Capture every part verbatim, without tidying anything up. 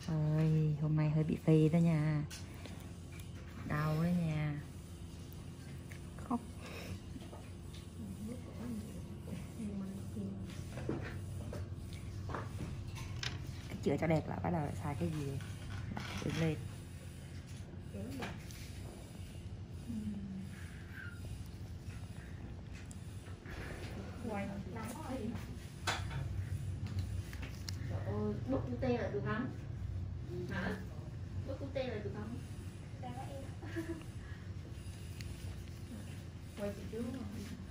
Ơi, hôm nay hơi bị phì đó nha. Đau đó nha. Khóc. Cái chữa cho đẹp là bắt đầu lại xài cái gì? Đứng lên. Bút cute là được không? Hả? Bút cute là được không? Quay chị trước rồi.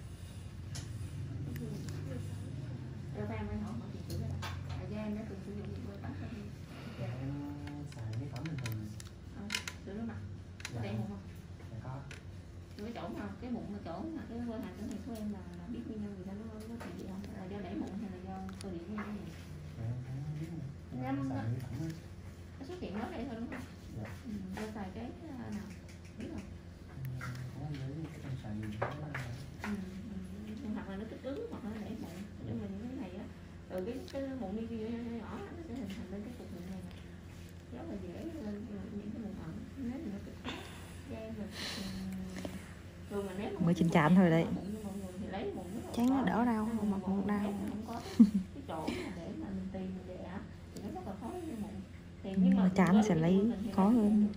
Em đang hỏi hỏi chị trước đó. Thời gian đã từng sử dụng những bôi tóc không? Em xài mỹ phẩm bình thường. Ờ, rửa nước mặt. Dạ. Đen mụn không? Dạ có. Cái chỗ mà cái mụn mà chỗ mà cái quơ hành này của em là, là biết nguyên nhân người ta nó có chuyện gì không? Là do đẩy mụn hay là do cơ địa như thế gì? Dạ em không biết nữa. Em Xài mỹ phẩm á. nó xuất hiện mới đây thôi đúng không? Dạ. Ừ, do xài cái uh, nào? Biết không? Ừ, cũng không nhớ cái trong xài gì đó. Ừ, ừ, hoặc là nó kích ứng hoặc là nó đẩy mụn. Nhưng mà những cái này á, từ cái cái mụn đi kia nhỏ nhỏ nó sẽ hình thành lên cái cục mụn này rất là dễ lên những cái mụn ẩn nếu mà nó kích ứng da em là rồi mà nếu Mới chín chắn thôi đấy. Chán nó đỡ đau không mà còn đau không có cái chỗ mà để mà mình tìm mình để thì nó rất là khó với mụn thì nhưng mà chán sẽ lấy khó hơn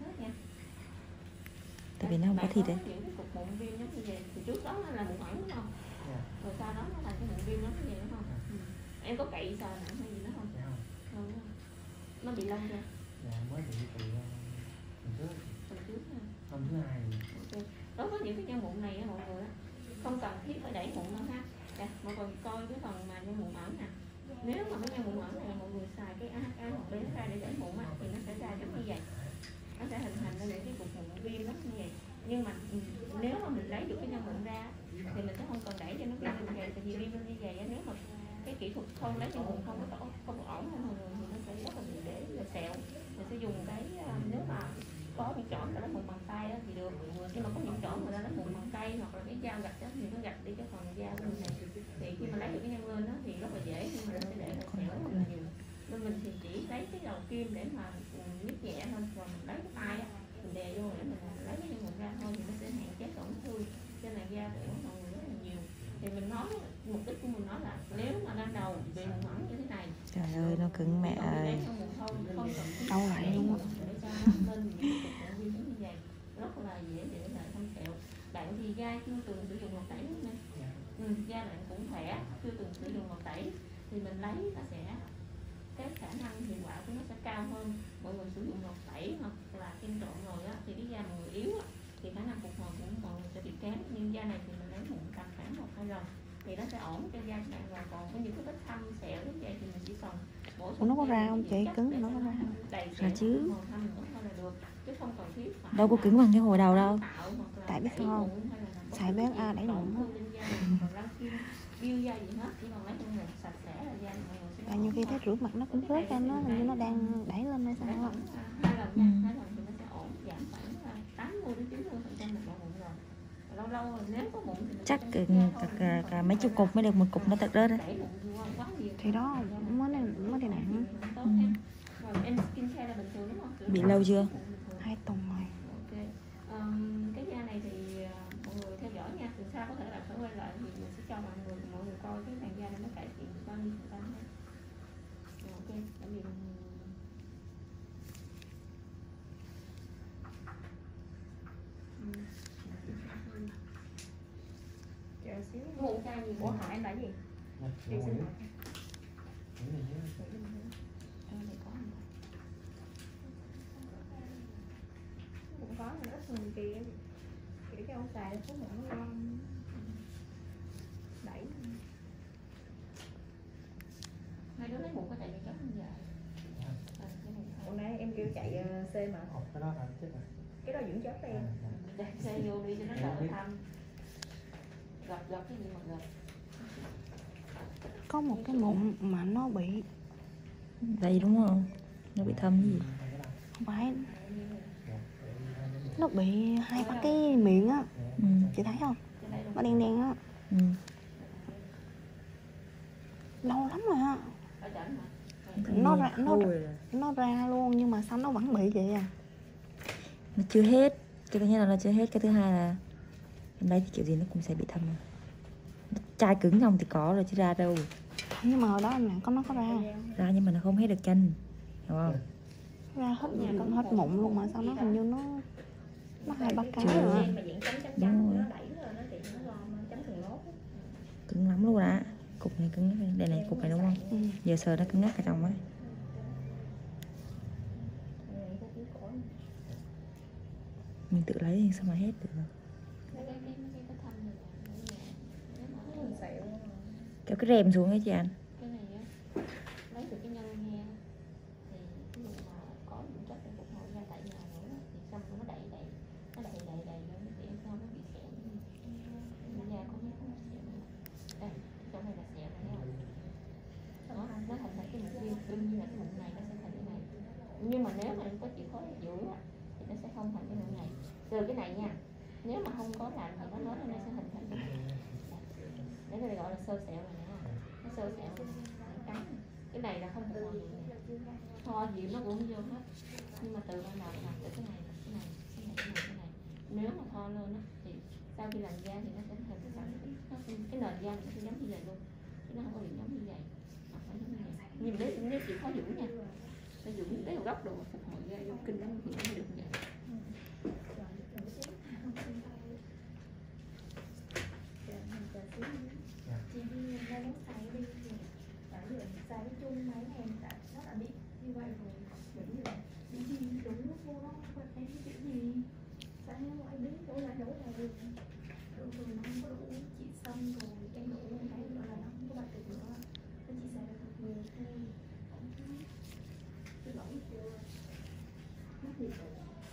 tại vì nó không có thịt đấy. Cái cục mụn viêm giống như vậy thì trước đó nó là mụn ẩn đúng không? Dạ. Rồi sau đó nó thành cái mụn viêm giống như vậy đúng không? Ừ. Em có cậy sờ nặng hay gì đó không? Dạ không. Ừ. Nó bị lông chưa? Dạ mới bị từ uh, tuần trước. Tuần trước ha. Hôm thứ hai. Ok. Đối với những cái nhân mụn này á mọi người á, không cần thiết phải đẩy mụn đâu ha. Dạ, mọi người coi cái phần mà nhân mụn ẩn nè. Nếu mà cái nhân mụn ẩn này mọi người xài cái a hát a hoặc bê ét ca để đẩy mụn á thì nó sẽ ra giống như vậy. Nó sẽ hình thành ra những cái cục mụn viêm đó như vậy. Nhưng mà nếu mà mình lấy được cái nhân mụn ra thì mình sẽ không cần đẩy cho nó viêm như vậy, tại vì viêm như vậy nếu mà cái kỹ thuật không lấy nhân mụn không có không có ổn hay mọi người thì nó sẽ rất là dễ là sẹo. Mình sẽ dùng cái nếu mà có những chỗ người ta lấy mụn bằng tay thì được, nhưng mà có những chỗ người ta lấy mụn bằng tay hoặc là cái dao gạch đó thì nó gạch đi cái phần da của mình này thì khi mà lấy được cái nhân lên đó thì rất là dễ nhưng mà nó sẽ để là sẹo rất là nhiều. Nên mình thì chỉ lấy cái đầu kim để mà nhức nhẹ thôi, rồi mình lấy cái tay mình đè vô để mình lấy cái nhân mụn ra thôi thì nó sẽ hạn chế tổn thương trên làn da của mọi người rất là nhiều. Thì mình nói mục đích của mình nói là nếu mà ban đầu bị mụn ẩn như thế này, Trời ơi nó cứng mẹ ơi. đau lại luôn á. Rất là dễ để lại thâm sẹo. Bạn thì da chưa từng sử dụng ngọc tẩy đúng không em? Ừ, da bạn cũng khỏe, chưa từng sử dụng ngọc tẩy thì mình lấy nó sẽ cái khả năng hiệu quả của nó sẽ cao hơn. Mọi người sử dụng ngọc tẩy hoặc là kem trộn rồi á thì cái da mọi người yếu á thì khả năng phục hồi của mọi người sẽ bị kém. Nhưng da này thì mình lấy mụn tầm khoảng một hai lần thì nó sẽ ổn cho da của bạn rồi. Còn có những cái vết thâm sẹo giống vậy thì mình chỉ cần bổ sung. Nó có ra không chị? Cứng nó có ra không? Ra chứ. Không cần thiết Đâu có cứng bằng cái hồi đầu đâu. Tại biết sao không? Xài bé A đẩy mụn hết. Và nhiều khi thấy rửa mặt nó cũng rớt ra, nó hình như nó đang đẩy lên hay sao không? Ừ. Chắc cả, cả, cả, cả mấy chục cục mới được một cục nó tật rớt đấy. Thì đó mới này mới đây nặng. Ừ. Bị lâu chưa? Hai tuần rồi. Okay. Um, cái da này thì uh, mọi người theo dõi nha, từ sau có thể là phải quay lại thì mình sẽ cho mọi người mọi người coi cái làn da này nó cải thiện bao nhiêu phần trăm hết. Ok, tại vì chờ xíu. Mụn chai gì? Ủa hỏi em là gì? Đi xin hỏi. Cũng có một ít người kia kiểu cái ông xài số mụn nó lon đẩy hai đứa lấy mụn có chạy cho không vậy? Hôm nay em kêu chạy uh, C mà cái đó là chết rồi. Cái đó dưỡng chất em chạy xe vô đi cho nó đỡ thăm gặp gặp cái gì mà gặp. Có một cái mụn mà nó bị Đây đúng không? Nó bị thâm gì? không phải, nó bị hai ba cái miệng á. Ừ. Chị thấy không? Nó đen đen á. Ừ. Lâu lắm rồi á. Nó ra- nó- Thôi rồi. Nó ra luôn nhưng mà sao nó vẫn bị vậy à? Nó chưa hết. Cái thứ nhất là nó chưa hết, cái thứ hai là em lấy thì kiểu gì nó cũng sẽ bị thâm. Chai cứng xong thì có rồi chứ ra đâu. Nhưng mà hồi đó nè có nó có ra Ra nhưng mà nó không hết được chân, hiểu không? ra hết hết mụn luôn mà sao nó hình như nó nó hai ba cái Chưa. rồi á. mà dạng chấm chấm Đúng chấm rồi. nó đẩy rồi nó thì nó gom chấm từng nốt. Cứng lắm luôn á. Cục này cứng lắm. Đây này cục này đúng không? Ừ. Giờ sờ nó cứng ngắc ở trong ấy. Mình tự lấy thì sao mà hết được. Kéo cái rèm xuống ấy chị anh. Cái này á, lấy từ cái nhân nghe thì ví dụ mà có những chất để phục hồi ra tại nhà nữa thì xong rồi nó đẩy đẩy nó đẩy đẩy đẩy rồi nó sẽ sao nó bị sẹo. Da có mấy cái sẹo này. Đây, chỗ này là sẹo này thấy không? Đó, nó thành thành cái mụn viêm, đương nhiên là cái mụn này nó sẽ thành cái này. Nhưng mà nếu mà em có chịu khó dưỡng á thì nó sẽ không thành cái mụn này. Từ cái này nha, nếu mà không có làm thì nó nói nó sẽ hình thành cái này. Đấy cái này gọi là sơ sẹo này nè, nó sơ sẹo cắn. Cái này là không phục hồi gì, ho gì nó cũng không vô hết. Nhưng mà từ ban đầu là từ cái này, cái này, cái này, cái này, cái này. Nếu mà ho lên á thì sau khi làm da thì nó sẽ thành cái sẵn nó cái nền da nó sẽ giống như vậy luôn, chứ nó không có bị giống như vậy. Hoặc là giống như vậy. Nhưng nếu nếu chị khó dưỡng nha, phải dưỡng cái góc độ phục hồi da vô kinh lắm thì nó mới được như vậy. Chị đi ra bóng xáy đi thì đã lựa xáy chung mấy ngày đã nó đã bị như vậy rồi, bởi vì là đi đi đúng lúc vô đó và em cái gì sáng hôm anh biết chỗ là đấu là rồi rồi rồi nó không có đủ chị xong rồi em đủ cái gọi là nó không có bật được nữa nên chị xài được nhiều thôi cái lỗi của mất gì rồi.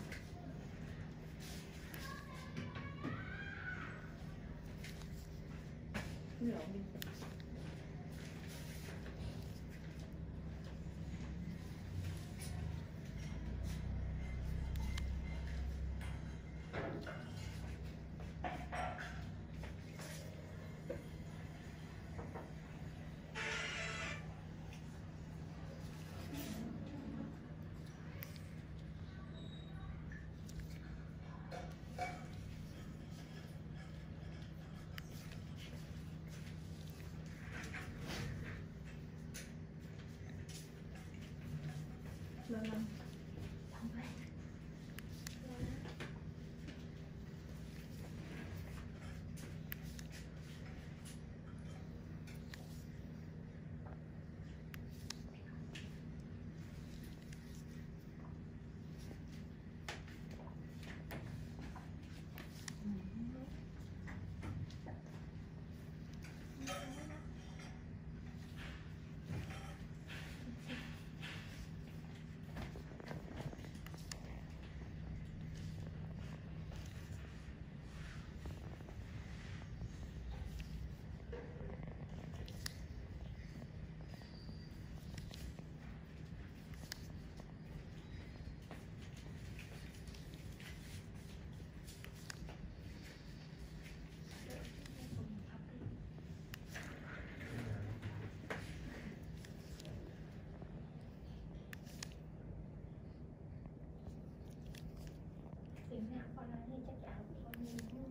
Tính nào con nói thì chắc chắn con nhìn hơn.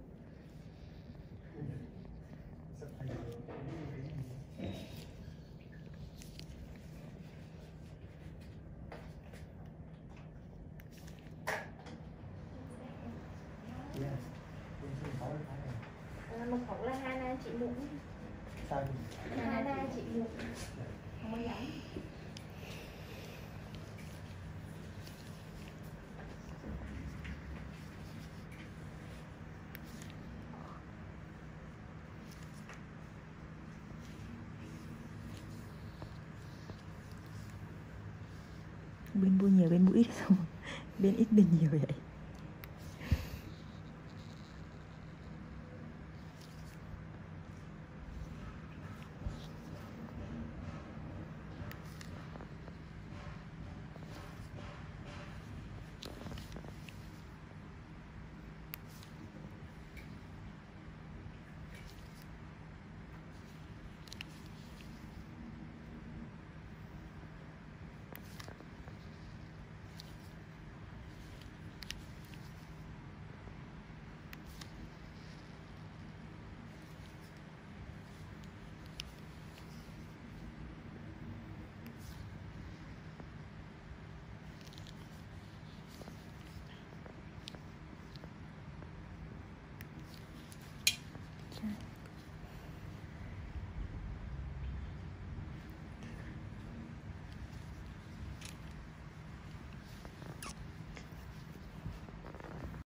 Yes. Cũng chưa có được cái này. À, một khẩu là Hana chị mụn. Sao thì Hana chị mụn. Không có lắm. Bên bôi nhiều bên mũi xong bên ít bên nhiều vậy.